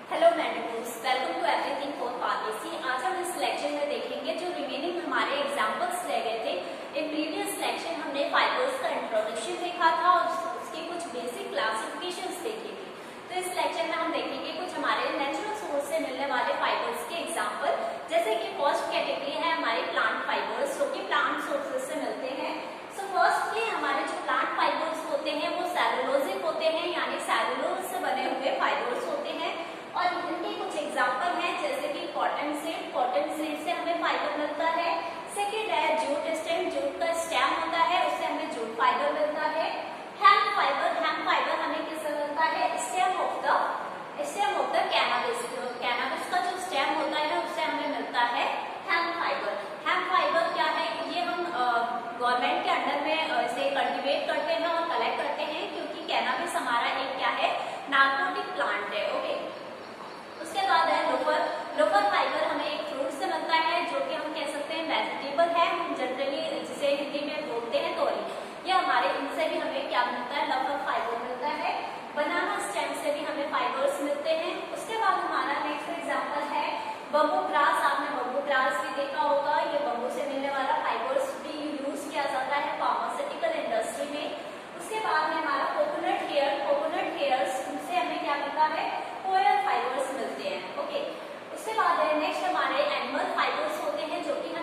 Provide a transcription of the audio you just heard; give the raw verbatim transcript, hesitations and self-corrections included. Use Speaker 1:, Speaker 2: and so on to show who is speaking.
Speaker 1: Hello medicos, welcome to everything for pharmacy. आज हम इस लेक्चर में देखेंगे जो रिमेनिंग हमारे एग्जांपल्स रह गए थे। इन प्रीवियस लेक्चर हमने फाइबर्स का इंट्रोडक्शन देखा था और उसकी कुछ बेसिक क्लासिफिकेशंस देखी थी। तो इस लेक्चर में हम देखेंगे कुछ हमारे नेचुरल सोर्स से मिलने वाले फाइबर्स के एग्जाम्पल। जैसे कि फर्स्ट कैटेगरी है हमारे प्लांट फाइबर्स, जो कि प्लांट सोर्सेज से मिलते हैं। सो फर्स्टली हमारे जो प्लांट फाइबर्स होते हैं वो सेलुलोजिक होते हैं, यानी सेलुलोज से बने हुए फाइबर्स होते हैं। और इनके कुछ एग्जाम्पल हैं, जैसे कि कॉटन सीड, कॉटन सीड से हमें फाइबर मिलता है। सेकेंड है जूट स्टेम, जूट का स्टेम होता है, उससे हमें जूट फाइबर मिलता है। हेम्प फाइबर, हेम्प फाइबर हमें किससे मिलता है? Stem of the stem of the cannabis, cannabis का जो स्टेम होता है ना, उससे हमें मिलता है हेम्प फाइबर। हेम्प फाइबर क्या है? ये हम गवर्नमेंट के अंडर में इसे कल्टिवेट करते हैं और कलेक्ट करते हैं, क्योंकि कैनाबिस हमारा एक क्या है, नार्कोटिक प्लांट है। ओके, उसके बाद है लोफर। लोफर फाइबर हमें एक फ्रूट से मिलता है, जो कि हम कह सकते हैं वेजिटेबल है, हम जनरली जिसे हिंदी में बोलते हैं तोरी। ये हमारे इनसे भी हमें क्या मिलता है? लोफर फाइबर मिलता है। बनाना स्टेम से भी हमें फाइबर्स मिलते हैं। उसके बाद हमारा नेक्स्ट एग्जांपल है बम्बू ग्रास। आपने बम्बू ग्रास भी देखा होगा। ये बम्बू से मिलने वाला फाइबर्स भी यूज किया जाता है फार्मास्यूटिकल इंडस्ट्री में। उसके बाद में हमारा कोकोनट हेयर, कोकोनट हेयर्स से हमें क्या मिलता है? कोयल फाइबर्स मिलते हैं। ओके, उसके बाद है नेक्स्ट हमारे एनिमल फाइबर्स होते हैं, जो कि